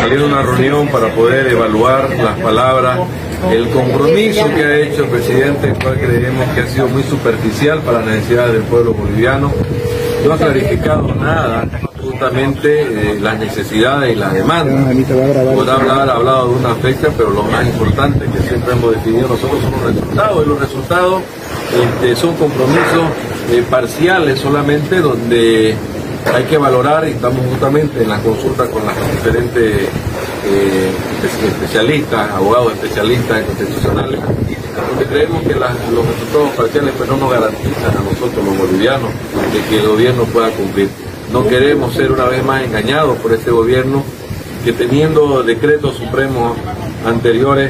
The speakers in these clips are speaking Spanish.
salir a una reunión para poder evaluar las palabras, el compromiso que ha hecho el presidente, el cual creemos que ha sido muy superficial para las necesidades del pueblo boliviano. No ha clarificado nada, justamente las necesidades y las demandas. Podrá haber hablado de una fecha, pero lo más importante que siempre hemos definido nosotros son los resultados, y los resultados son compromisos parciales solamente, donde hay que valorar, y estamos justamente en la consulta con las diferentes especialistas, abogados especialistas constitucionales, porque creemos que los resultados parciales pues no nos garantizan a nosotros los bolivianos de que el gobierno pueda cumplir. No queremos ser una vez más engañados por este gobierno que, teniendo decretos supremos anteriores,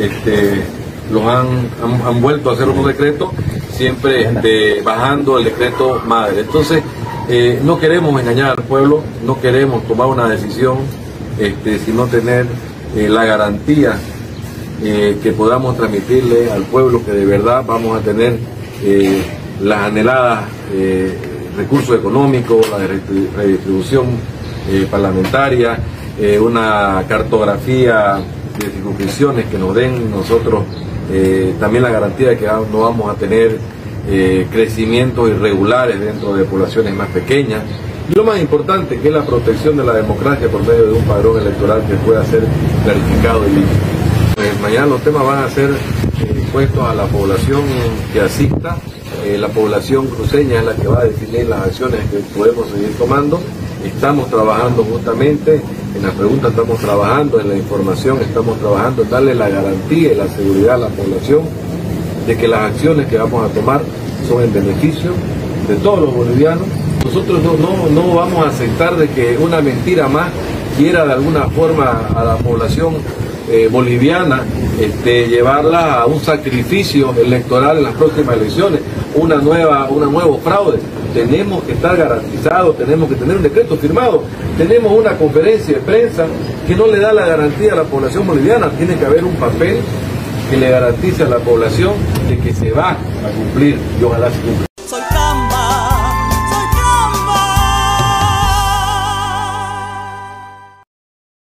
los han vuelto a hacer unos decretos, siempre bajando el decreto madre. Entonces, no queremos engañar al pueblo, no queremos tomar una decisión sino tener la garantía que podamos transmitirle al pueblo que de verdad vamos a tener las anheladas recursos económicos, la redistribución parlamentaria, una cartografía de circunscripciones que nos den nosotros también la garantía de que no vamos a tener crecimientos irregulares dentro de poblaciones más pequeñas. Y lo más importante, que es la protección de la democracia por medio de un padrón electoral que pueda ser verificado y limpio. Mañana los temas van a ser puestos a la población que asista. La población cruceña es la que va a definir las acciones que podemos seguir tomando. Estamos trabajando justamente en las preguntas, estamos trabajando en la información, estamos trabajando en darle la garantía y la seguridad a la población de que las acciones que vamos a tomar son en beneficio de todos los bolivianos. Nosotros no vamos a aceptar de que una mentira más quiera de alguna forma a la población boliviana llevarla a un sacrificio electoral en las próximas elecciones, un nuevo fraude. Tenemos que estar garantizados, tenemos que tener un decreto firmado, tenemos una conferencia de prensa que no le da la garantía a la población boliviana. Tiene que haber un papel que le garantice a la población de que se va a cumplir, y ojalá se cumpla.